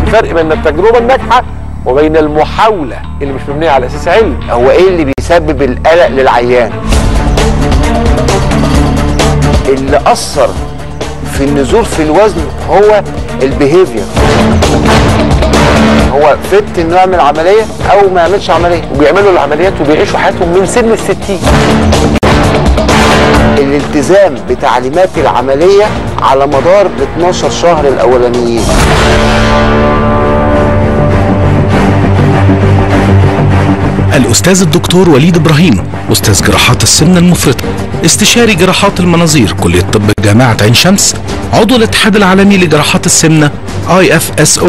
الفرق بين التجربه الناجحه وبين المحاوله اللي مش مبنيه على اساس علمي. هو ايه اللي بيسبب القلق للعيان؟ اللي اثر في النزول في الوزن هو البيهيفير. هو فت انه يعمل عمليه او ما يعملش عمليه، وبيعملوا العمليات وبيعيشوا حياتهم من سن ال60. الالتزام بتعليمات العمليه على مدار ال 12 شهر الاولانيين. الأستاذ الدكتور وليد إبراهيم، أستاذ جراحات السمنة المفرطة، استشاري جراحات المناظير، كلية طب جامعة عين شمس، عضو الاتحاد العالمي لجراحات السمنة IFSO.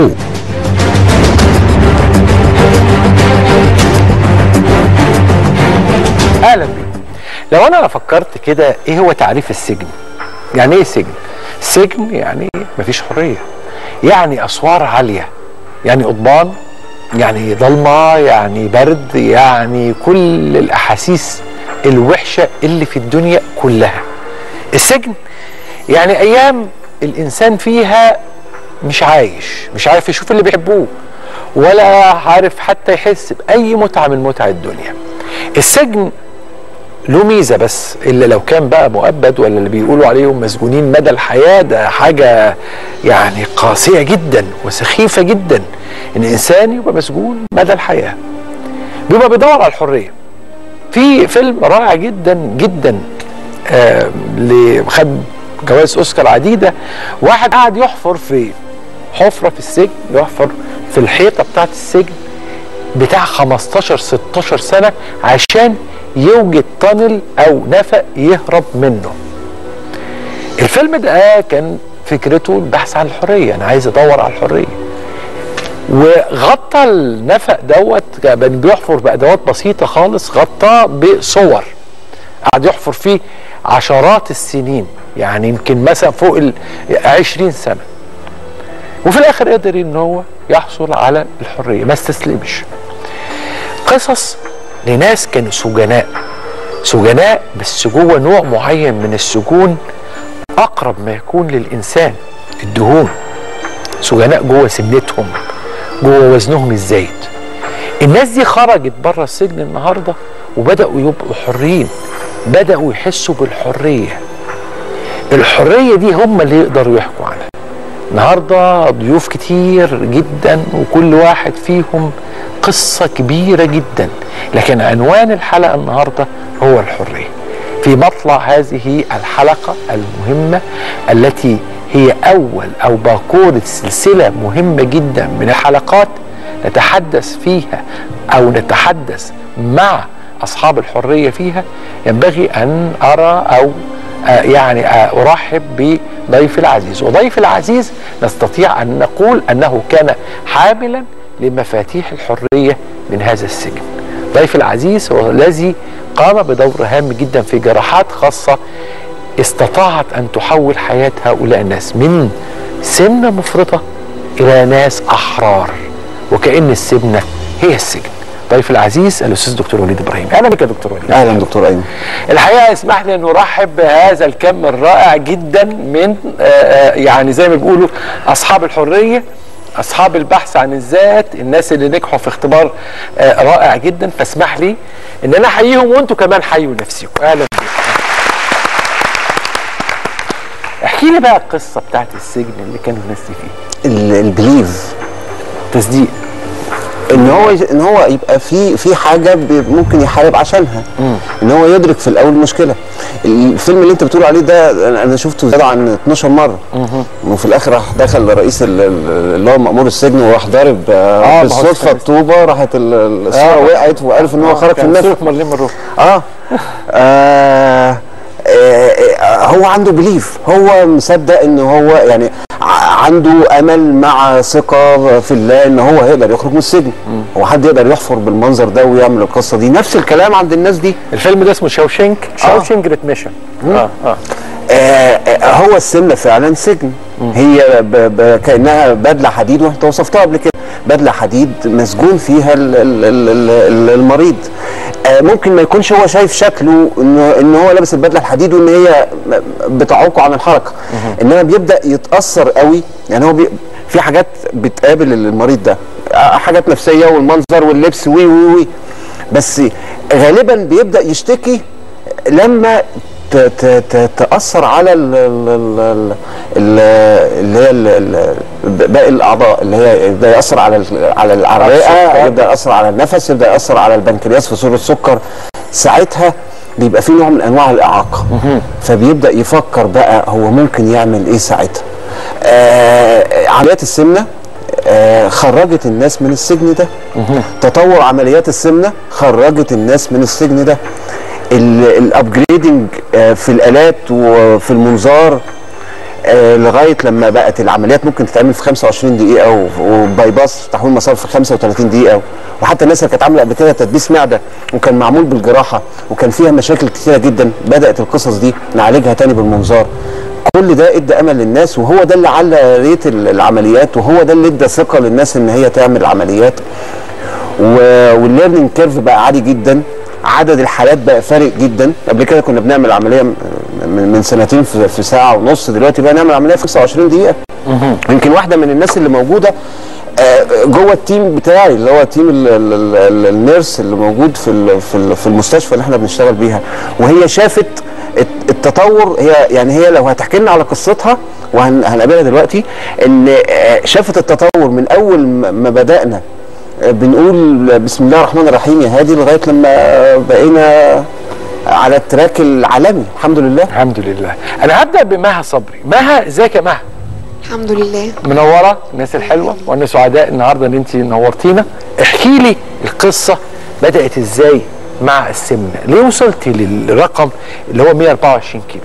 اهلا بيكم. لو انا فكرت كده، ايه هو تعريف السجن؟ يعني ايه سجن؟ السجن يعني مفيش حريه، يعني اسوار عاليه، يعني قضبان، يعني ضلمه، يعني برد، يعني كل الاحاسيس الوحشه اللي في الدنيا كلها. السجن يعني ايام الانسان فيها مش عايش، مش عارف يشوف اللي بيحبوه، ولا عارف حتى يحس باي متعه من متع الدنيا. السجن له ميزه بس، الا لو كان بقى مؤبد، ولا اللي بيقولوا عليهم مسجونين مدى الحياه، ده حاجه يعني قاسيه جدا وسخيفه جدا ان انسان يبقى مسجون مدى الحياه. بيبقى بيدور على الحريه. في فيلم رائع جدا جدا اللي خد جوائز اوسكار عديده، واحد قاعد يحفر في حفره في السجن، يحفر في الحيطه بتاعت السجن بتاع 15-16 سنه عشان يوجد تانل او نفق يهرب منه. الفيلم ده كان فكرته البحث عن الحريه، انا عايز ادور على الحريه. وغطى النفق دوت، كان بيحفر بادوات بسيطه خالص، غطاه بصور، قعد يحفر فيه عشرات السنين، يعني يمكن مثلا فوق 20 سنه. وفي الاخر قدر ان هو يحصل على الحريه، ما استسلمش. قصص لناس كانوا سجناء بس جوه نوع معين من السجون اقرب ما يكون للانسان، الدهون. سجناء جوه سمنتهم، جوه وزنهم الزايد. الناس دي خرجت بره السجن النهارده وبداوا يبقوا حرين، بداوا يحسوا بالحريه. الحريه دي هم اللي يقدروا يحكوا عنها. النهارده ضيوف كتير جدا، وكل واحد فيهم قصة كبيرة جدا، لكن عنوان الحلقة النهاردة هو الحرية. في مطلع هذه الحلقة المهمة التي هي أول أو باكورة سلسلة مهمة جدا من الحلقات نتحدث فيها أو نتحدث مع أصحاب الحرية فيها، ينبغي أن أرى أو يعني أرحب بضيف العزيز. وضيف العزيز نستطيع أن نقول أنه كان حاملا لمفاتيح الحرية من هذا السجن. ضيف العزيز هو الذي قام بدور هام جدا في جراحات خاصة استطاعت أن تحول حياة هؤلاء الناس من سمنة مفرطة إلى ناس أحرار، وكأن السمنة هي السجن. ضيف العزيز الأستاذ دكتور وليد إبراهيم. أهلا بك يا دكتور وليد. أهلا دكتور أيمن. الحقيقة اسمح لي أن نرحب بهذا الكم الرائع جدا من يعني زي ما بيقولوا أصحاب الحرية، أصحاب البحث عن الذات، الناس اللي نجحوا في اختبار رائع جدا. فاسمح لي ان انا احييهم وانتم كمان حيوا نفسكم. اهلا بكم. احكي لي بقى القصه بتاعت السجن اللي كانوا الناس دي فيه. البليف، تصديق ان هو يبقى في حاجه ممكن يحارب عشانها، ان هو يدرك في الاول المشكله. الفيلم اللي انت بتقول عليه ده انا شفته زاد عن 12 مره، وفي الاخر راح دخل رئيس اللي هو مأمور السجن وراح ضارب بالصدفه الطوبه، راحت الصوره وقعت وعرف ان هو خرج في النفق. هو عنده بليف، هو مصدق ان هو يعني عنده امل مع ثقه في الله ان هو هيقدر يخرج من السجن. هو حد يقدر يحفر بالمنظر ده ويعمل القصه دي؟ نفس الكلام عند الناس دي. الفيلم ده اسمه شاوشينك ريتميشن. هو السمنه فعلا سجن. هي كانها بدله حديد، وانت وصفتها قبل كده، بدله حديد مسجون فيها المريض. ممكن ما يكونش هو شايف شكله ان هو لابس البدله الحديد وان هي بتعوقه عن الحركه، انما بيبدا يتاثر قوي. يعني هو في حاجات بتقابل المريض ده، حاجات نفسيه والمنظر واللبس وي وي وي، بس غالبا بيبدا يشتكي لما تاثر على اللي هي باقي الاعضاء، اللي هي يبدا ياثر على الرئه، يبدا ياثر على النفس، يبدا ياثر على البنكرياس في صوره سكر. ساعتها بيبقى في نوع من انواع الاعاقه، فبيبدا يفكر بقى هو ممكن يعمل ايه ساعتها. عمليات السمنه خرجت الناس من السجن ده. تطور عمليات السمنه خرجت الناس من السجن ده. الابجريدنج في الالات وفي المنظار لغايه لما بقت العمليات ممكن تتعمل في 25 دقيقه، وباي باس تحويل مسار في 35 دقيقه، وحتى الناس اللي كانت عامله قبل كده تدبيس معده وكان معمول بالجراحه وكان فيها مشاكل كثيره جدا، بدات القصص دي نعالجها تاني بالمنظار. كل ده ادى امل للناس، وهو ده اللي علّى ريت العمليات، وهو ده اللي ادى ثقه للناس ان هي تعمل عمليات. والليرنينج كيرف بقى عالي جدا، عدد الحالات بقى فارق جدا. قبل كده كنا بنعمل عمليه من سنتين في ساعه ونص، دلوقتي بقى نعمل عمليه في 25 دقيقه. يمكن واحده من الناس اللي موجوده جوه التيم بتاعي، اللي هو تيم النيرس اللي موجود في المستشفى اللي احنا بنشتغل بيها، وهي شافت التطور. هي لو هتحكي لنا على قصتها وهنقابلها دلوقتي، ان شافت التطور من اول ما بدأنا بنقول بسم الله الرحمن الرحيم يا هادي، لغايه لما بقينا على التراك العالمي. الحمد لله. الحمد لله. انا هبدا بمها صبري. مها، ازيك يا مها؟ الحمد لله. منوره الناس الحلوه، وانا سعداء النهارده ان انت نورتينا. احكي لي القصه بدات ازاي مع السمنه؟ ليه وصلتي للرقم اللي هو 124 كيلو؟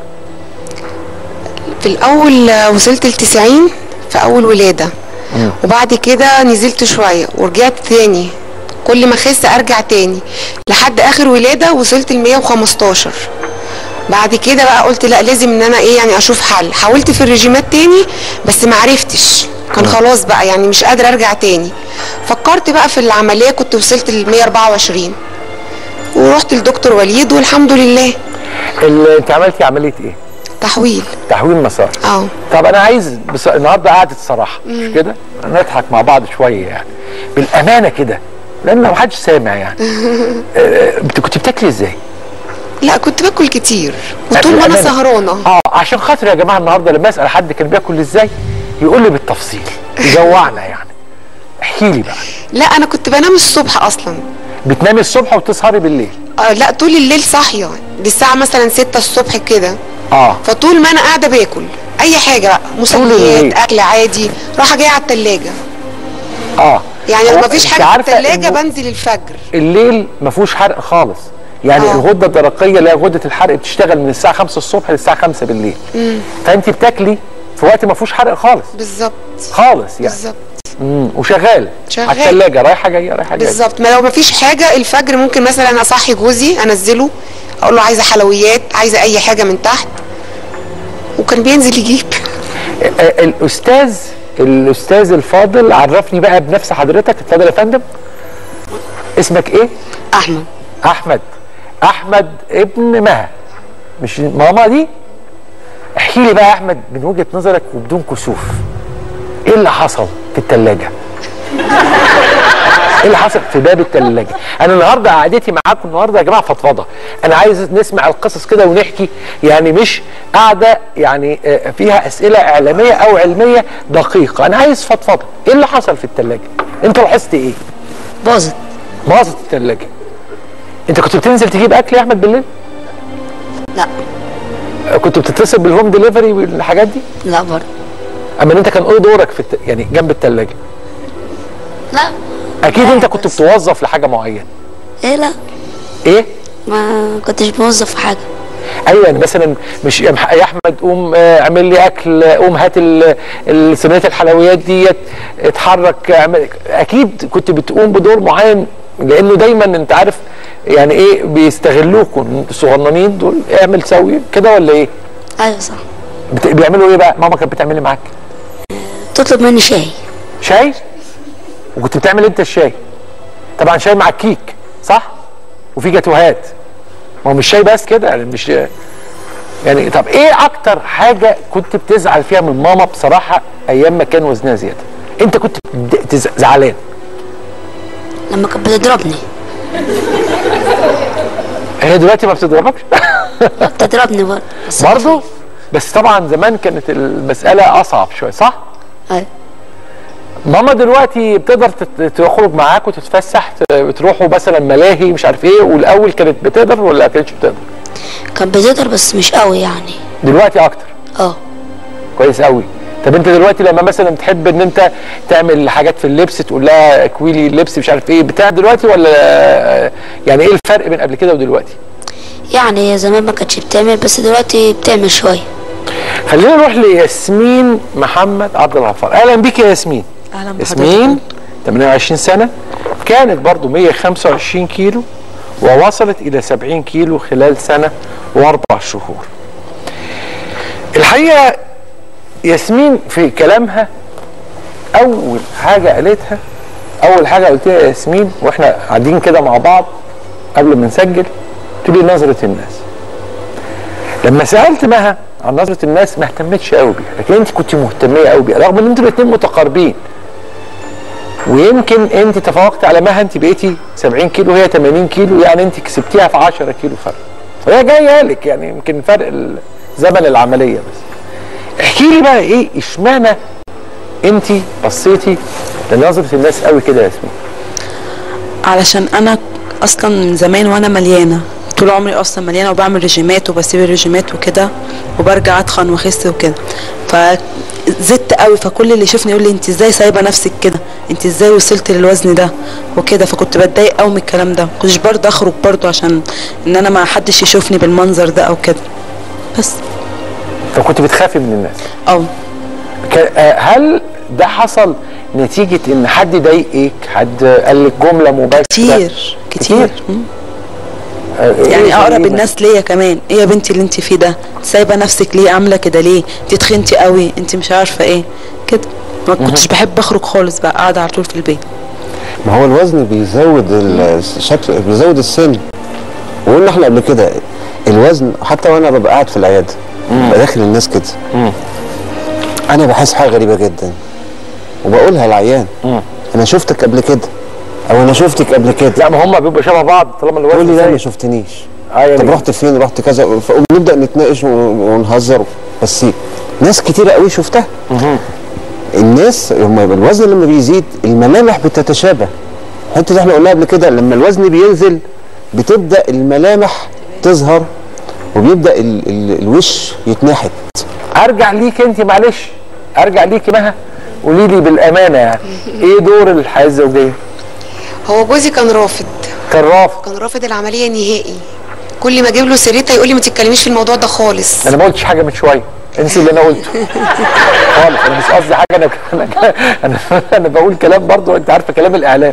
في الاول وصلت ل90 في اول ولاده، وبعد كده نزلت شويه ورجعت تاني، كل ما اخس ارجع تاني لحد اخر ولاده وصلت ل 115. بعد كده بقى قلت لا، لازم ان انا يعني اشوف حل. حاولت في الرجيمات تاني بس ما عرفتش، كان خلاص بقى يعني مش قادره ارجع تاني. فكرت بقى في العمليه، كنت وصلت ل 124 ورحت لدكتور وليد والحمد لله. انت عملتي عمليه ايه؟ تحويل مسار. طب انا عايز النهارده قعده صراحه، مش كده؟ نضحك مع بعض شويه يعني بالامانه كده، لان ما حدش سامع يعني. انت كنت بتاكلي ازاي؟ لا، كنت باكل كتير وطول ما انا سهرانه. عشان خاطر يا جماعه النهارده لما اسال حد كان بياكل ازاي يقول لي بالتفصيل، يجوعنا يعني. احكي لي بقى. لا، انا كنت بنام الصبح اصلا. بتنامي الصبح وتسهري بالليل؟ لا، طول الليل صاحيه، دي الساعه مثلا 6 الصبح كده. فطول ما انا قاعده باكل اي حاجه بقى، مسليات، اكل عادي، راحه جايه على الثلاجه. يعني لو مفيش حاجه في الثلاجه بنزل الفجر. الليل ما فيهوش حرق خالص، يعني الغده الدرقيه اللي هي غده الحرق بتشتغل من الساعه 5 الصبح للساعه 5 بالليل. فانت بتاكلي في وقت ما فيهوش حرق خالص. بالظبط. خالص يعني. بالظبط. وشغال على الثلاجه، رايحه جايه رايحه جايه. بالظبط. ما لو ما فيش حاجه الفجر ممكن مثلا اصحي جوزي، انزله اقول له عايزه حلويات، عايزه اي حاجه من تحت، وكان بينزل يجيب. الاستاذ الفاضل، عرفني بقى بنفس حضرتك. اتفضل يا فندم. اسمك ايه؟ احمد ابن مها، مش ماما دي؟ احكي لي بقى يا احمد من وجهه نظرك وبدون كسوف، ايه اللي حصل في الثلاجه؟ ايه اللي حصل في باب الثلاجه؟ انا النهارده قعدتي معاكم النهارده يا جماعه فضفضه، انا عايز نسمع القصص كده ونحكي، يعني مش قاعده يعني فيها اسئله اعلاميه او علميه دقيقه، انا عايز فضفضه. ايه اللي حصل في الثلاجه؟ انت لاحظت ايه؟ باظت الثلاجه. انت كنت بتنزل تجيب اكل يا احمد بالليل؟ لا. كنت بتتصل بالهوم ديليفري والحاجات دي؟ لا برضه. اما انت كان ايه دورك في يعني جنب الثلاجه؟ لا. اكيد انت كنت بتوظف لحاجه معينه. ايه؟ لا. ايه؟ ما كنتش بوظف في حاجه. ايوه، يعني مثلا مش يا احمد قوم اعمل لي اكل، قوم هات صينيه الحلويات ديت، اتحرك اعمل. اكيد كنت بتقوم بدور معين، لانه دايما انت عارف يعني ايه بيستغلوكوا الصغننين دول، اعمل سوي كده ولا ايه؟ ايوه صح. بيعملوا ايه بقى؟ ماما كانت بتعمل ايه معاك؟ تطلب مني شاي. وكنت بتعمل انت الشاي؟ طبعا شاي مع الكيك صح؟ وفي جاتوهات. ما هو مش شاي بس كده يعني، مش يعني. طب ايه اكتر حاجه كنت بتزعل فيها من ماما بصراحه ايام ما كان وزنها زياده؟ انت كنت زعلان لما كانت بتضربني. هي دلوقتي ما بتضربكش؟ بتضربني برضه؟ بس طبعا زمان كانت المساله اصعب شويه، صح؟ ايوه. ماما دلوقتي بتقدر تخرج معاك وتتفسح، بتروحوا مثلا ملاهي مش عارف ايه، والاول كانت بتقدر ولا ما كانتش بتقدر؟ كانت بتقدر بس مش قوي يعني. دلوقتي اكتر؟ كويس قوي. طب انت دلوقتي لما مثلا تحب ان انت تعمل حاجات في اللبس تقول لها اكويلي اللبس مش عارف ايه بتاع دلوقتي، ولا يعني ايه الفرق بين قبل كده ودلوقتي؟ يعني هي زمان ما كانتش بتعمل بس دلوقتي بتعمل شويه. خلينا نروح لياسمين محمد عبد الغفار. اهلا بيك يا ياسمين. اهلا بحضرتك. ياسمين 28 سنه، كانت برضو 125 كيلو ووصلت الى 70 كيلو خلال سنه و4 شهور. الحقيقه ياسمين في كلامها اول حاجه قالتها، اول حاجه قلتها يا ياسمين واحنا قاعدين كده مع بعض قبل ما نسجل، تقولي نظره الناس. لما سالت مها عن نظره الناس ما اهتمتش قوي بيها، لكن انت كنت مهتميه قوي بيها رغم ان انتوا الاثنين متقاربين. ويمكن انت تفوقت على مها، انت بقيتي 70 كيلو وهي 80 كيلو، يعني انت كسبتيها في 10 كيلو فرق. وهي جايه لك يعني يمكن فرق زمن العمليه بس. احكي لي بقى ايه اشمعنى انت بصيتي لنظره الناس قوي كده يا ياسمين؟ علشان انا اصلا من زمان وانا مليانه، طول عمري اصلا مليانه وبعمل ريجيمات وبسيب الريجيمات وكده وبرجع اتخن واخس وكده، فزدت قوي. فكل اللي يشوفني يقول لي انت ازاي سايبه نفسك كده، انت ازاي وصلت للوزن ده وكده. فكنت بتضايق قوي من الكلام ده، كنتش برضه اخرج برضه عشان ان انا ما حدش يشوفني بالمنظر ده او كده بس. فكنت بتخافي من الناس؟ هل ده حصل نتيجه ان حد ضايقك، حد قال لك جمله مباشره؟ كتير. يعني اقرب الناس ليا كمان، ايه يا بنتي اللي انت فيه ده، سايبه نفسك ليه، عامله كده ليه، انت تخنتي قوي، انت مش عارفه ايه كده. ما كنتش بحب اخرج خالص، بقى قاعده على طول في البيت. ما هو الوزن بيزود الشكل، بيزود السن. وقلنا احنا قبل كده الوزن، حتى وانا ببقى قاعد في العياده ببقى داخل الناس كده، انا بحس حاجه غريبه جدا وبقولها للعيان، انا شفتك قبل كده او انا شفتك قبل كده. لا ما هم بيبقوا شبه بعض طالما الوزن. تقول لي لا ما شفتنيش. طب رحت فين؟ رحت كذا، ونبدا نتناقش ونهزر. بس ناس كتيره قوي شفتها. الناس الوزن لما بيزيد الملامح بتتشابه. الحته اللي احنا قلناها قبل كده، لما الوزن بينزل بتبدا الملامح تظهر وبيبدا الوش يتنحت. ارجع ليك انت، معلش ارجع ليكي مها، قولي لي بالامانه يعني ايه دور الحياه الزوجيه؟ هو جوزي كان رافض. كان رافض العمليه نهائي. كل ما اجيب له سيرتها يقول لي ما تتكلميش في الموضوع ده خالص. انا ما قلتش حاجه من شويه، انسي اللي انا قلته خالص. انا مش قصدي حاجه، انا بقول كلام برضو، انت عارفه كلام الاعلام.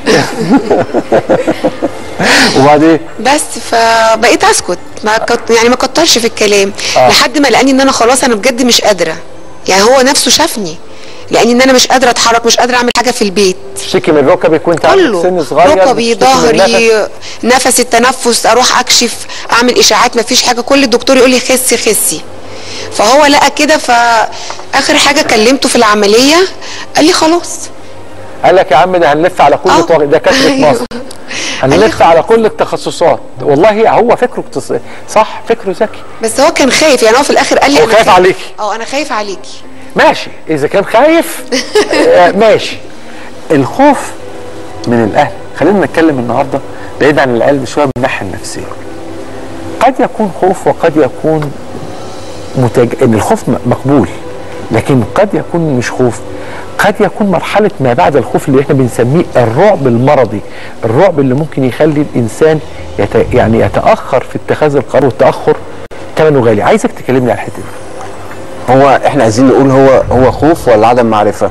وبعدين بس فبقيت اسكت، يعني ما كترش في الكلام لحد ما لقاني ان انا خلاص انا بجد مش قادره. يعني هو نفسه شافني لاني ان انا مش قادره اتحرك، مش قادره اعمل حاجه في البيت. تشتكي من ركبك وانت عندك سن صغير؟ ركبي، ظهري، نفسي، التنفس، اروح اكشف اعمل اشاعات، مفيش حاجه. كل الدكتور يقول لي خسي خسي. فهو لقى كده، فاخر حاجه كلمته في العمليه قال لي خلاص. قال لك يا عم ده هنلف على كل دكاتره مصر، هنلف على كل التخصصات. والله هو فكره صح، فكره ذكي. بس هو كان خايف، يعني هو في الاخر قال لي هو خايف عليكي. انا خايف عليكي. ماشي، اذا كان خايف ماشي. الخوف من الاهل، خلينا نتكلم النهارده بعيد عن القلب شويه من الناحيه النفسيه. قد يكون خوف وقد يكون ان الخوف مقبول، لكن قد يكون مش خوف، قد يكون مرحله ما بعد الخوف اللي احنا بنسميه الرعب المرضي، الرعب اللي ممكن يخلي الانسان يعني يتاخر في اتخاذ القرار، والتاخر ثمنه غالي. عايزك تكلمني على الحته دي. هو احنا عايزين نقول هو خوف ولا عدم معرفه؟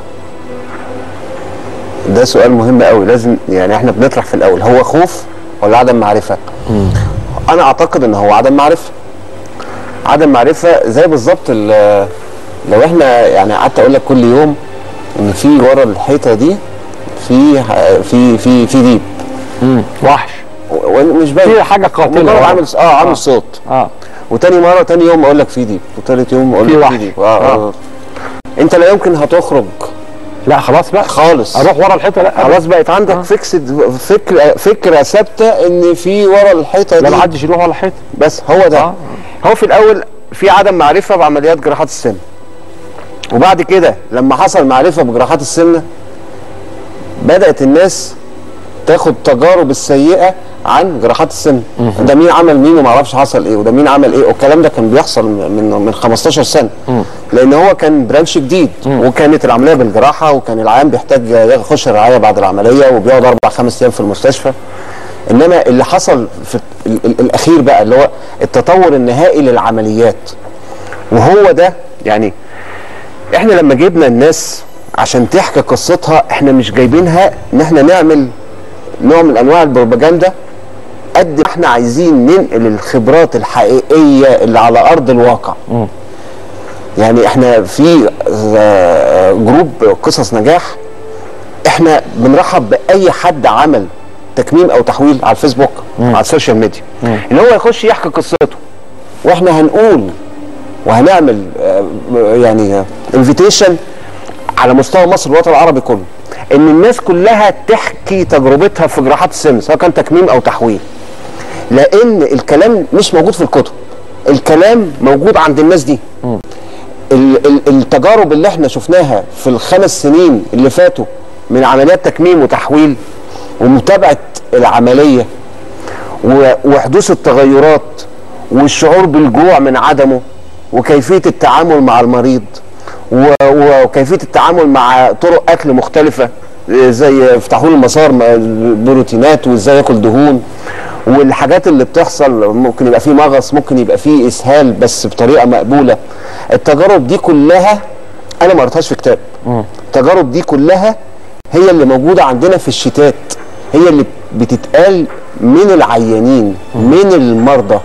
ده سؤال مهم قوي، لازم يعني احنا بنطرح في الاول، هو خوف ولا عدم معرفه؟ انا اعتقد ان هو عدم معرفه. عدم معرفه زي بالظبط لو احنا يعني قعدت اقول لك كل يوم ان في ورا الحيطه دي في ديب، وحش، ومش باين في حاجه قاتله، عامل صوت. تاني يوم اقول لك في ديب، وتالت يوم اقول لك في ديب. انت لا يمكن هتخرج لا خلاص بقى خالص اروح ورا الحيطه، لا خلاص بقت عندك فكره ثابته ان في ورا الحيطه دي لا، ما حدش يروح ورا الحيطه. بس هو ده. هو في الاول في عدم معرفه بعمليات جراحات السمنه، وبعد كده لما حصل معرفه بجراحات السمنه بدات الناس تاخد تجارب السيئه عن جراحات السمنه. ده مين عمل مين وما اعرفش حصل ايه، وده مين عمل ايه، والكلام ده كان بيحصل من 15 سنه. لان هو كان برانش جديد، وكانت العمليه بالجراحه، وكان العيان بيحتاج يخش رعايه بعد العمليه وبيقعد 4-5 ايام في المستشفى. انما اللي حصل في الاخير بقى اللي هو التطور النهائي للعمليات، وهو ده يعني احنا لما جبنا الناس عشان تحكي قصتها، احنا مش جايبينها ان احنا نعمل نوع من انواع البروباجندا، قد ما احنا عايزين ننقل الخبرات الحقيقيه اللي على ارض الواقع. يعني احنا في جروب قصص نجاح، احنا بنرحب باي حد عمل تكميم او تحويل على الفيسبوك على السوشيال ميديا، ان هو يخش يحكي قصته، واحنا هنقول وهنعمل يعني انفيتيشن على مستوى مصر والوطن العربي كله، ان الناس كلها تحكي تجربتها في جراحات السمنه سواء كان تكميم او تحويل، لان الكلام مش موجود في الكتب، الكلام موجود عند الناس دي. التجارب اللي احنا شفناها في ال5 سنين اللي فاتوا من عمليات تكميم وتحويل ومتابعه العمليه وحدوث التغيرات والشعور بالجوع من عدمه وكيفيه التعامل مع المريض وكيفيه التعامل مع طرق اكل مختلفه زي فتحوا له المسار بروتينات وازاي ياكل دهون والحاجات اللي بتحصل، ممكن يبقى فيه مغص، ممكن يبقى فيه اسهال بس بطريقه مقبوله. التجارب دي كلها انا ما قريتهاش في كتاب. التجارب دي كلها هي اللي موجوده عندنا في الشتات، هي اللي بتتقال من العيانين من المرضى.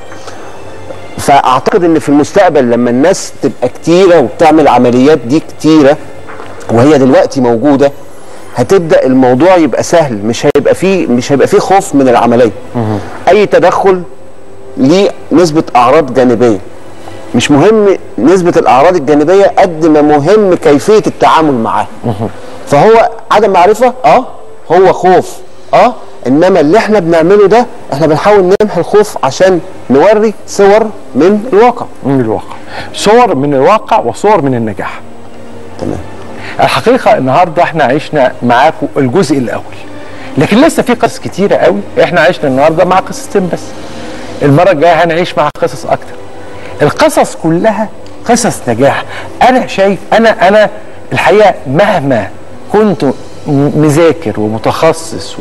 فاعتقد ان في المستقبل لما الناس تبقى كتيره وبتعمل عمليات دي كتيره وهي دلوقتي موجوده، هتبدا الموضوع يبقى سهل، مش هيبقى فيه خوف من العمليه. اي تدخل ليه نسبه اعراض جانبيه، مش مهم نسبه الاعراض الجانبيه قد ما مهم كيفيه التعامل معاه. فهو عدم معرفه، هو خوف، انما اللي احنا بنعمله ده احنا بنحاول نمحي الخوف عشان نوري صور من الواقع. صور من الواقع وصور من النجاح. تمام. الحقيقه النهارده احنا عشنا معاكم الجزء الاول، لكن لسه في قصص كتيره قوي. احنا عشنا النهارده مع قصصتين بس، المره الجايه هنعيش مع قصص اكتر. القصص كلها قصص نجاح. انا شايف انا الحقيقه مهما كنت مذاكر ومتخصص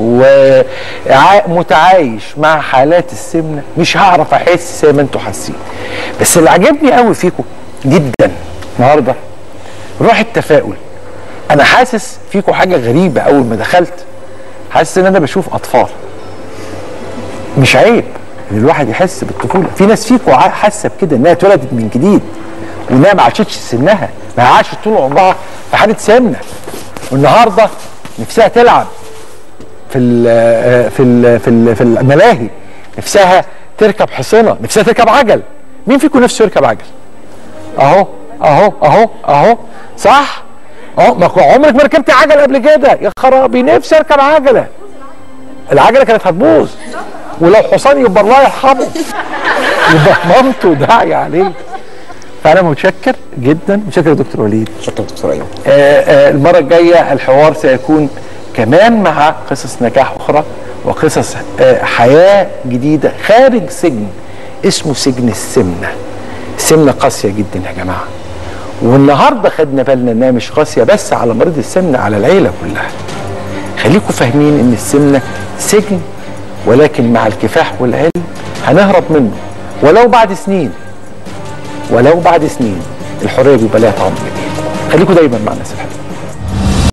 ومتعايش مع حالات السمنه مش هعرف احس زي ما انتوا حاسين. بس اللي عجبني قوي فيكم جدا النهارده روح التفاؤل. انا حاسس فيكم حاجه غريبه. اول ما دخلت حاسس ان انا بشوف اطفال. مش عيب ان الواحد يحس بالطفوله. في ناس فيكم حاسه بكده انها اتولدت من جديد وانها ما عاشتش سنها، ما عاشت طول عمرها في حاله سمنه، والنهارده نفسها تلعب في الملاهي، نفسها تركب حصنه، نفسها تركب عجل. مين فيكم نفسه يركب عجل؟ اهو اهو اهو اهو، صح؟ ما عمرك ما ركبت عجل قبل كده. يا خرابي، نفسي اركب عجله. العجله كانت هتبوظ، ولو حصان يبقى الله يرحمه، يبقى مامته داعيه عليه. فانا متشكر جدا، متشكر يا دكتور وليد. شكرا دكتور ايمن. المره الجايه الحوار سيكون كمان مع قصص نجاح اخرى وقصص حياه جديده خارج سجن اسمه سجن السمنه. السمنه قاسيه جدا يا جماعه، والنهارده خدنا بالنا انها مش قاسيه بس على مريض السمنه، على العيله كلها. خليكم فاهمين ان السمنه سجن، ولكن مع الكفاح والعلم هنهرب منه، ولو بعد سنين الحريه بيبقى لها طعم جديد. خليكم دايما مع الناس الحلوه.